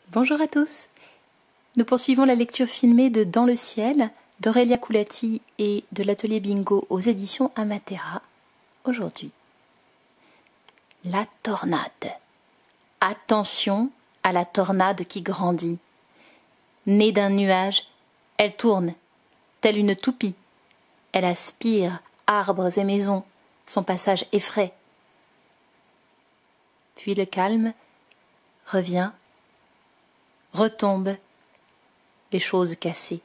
Bonjour à tous. Nous poursuivons la lecture filmée de Dans le ciel d'Aurélia Coulati et de l'atelier Bingo aux éditions Amatera. Aujourd'hui, la tornade. Attention à la tornade qui grandit. Née d'un nuage, elle tourne, telle une toupie. Elle aspire arbres et maisons, son passage effraie. Puis le calme revient, retombe, les choses cassées.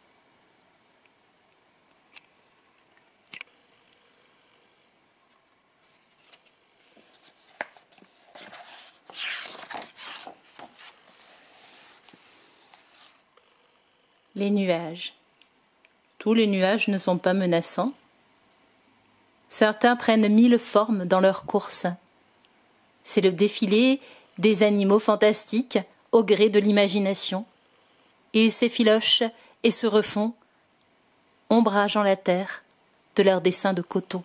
Les nuages. Tous les nuages ne sont pas menaçants. Certains prennent 1000 formes dans leur course. C'est le défilé des animaux fantastiques au gré de l'imagination. Ils s'effilochent et se refont, ombrageant la terre de leurs dessins de coton.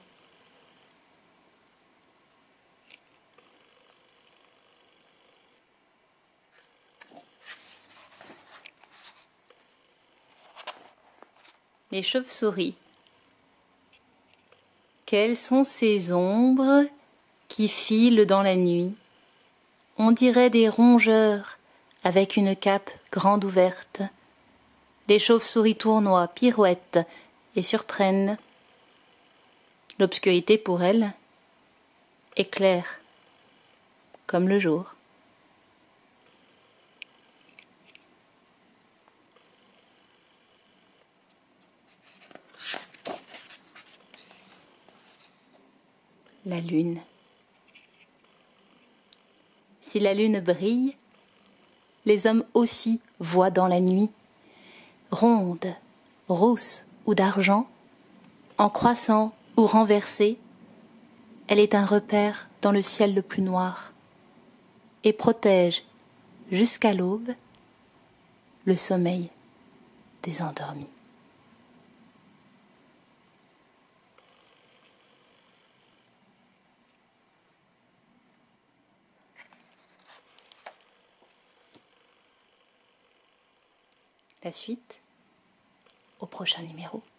Les chauves-souris. Quelles sont ces ombres qui filent dans la nuit? On dirait des rongeurs avec une cape grande ouverte. Les chauves-souris tournoient, pirouettent et surprennent. L'obscurité pour elles est claire, comme le jour. La lune. Si la lune brille, les hommes aussi voient dans la nuit. Ronde, rousse ou d'argent, en croissant ou renversée, elle est un repère dans le ciel le plus noir et protège jusqu'à l'aube le sommeil des endormis. La suite au prochain numéro.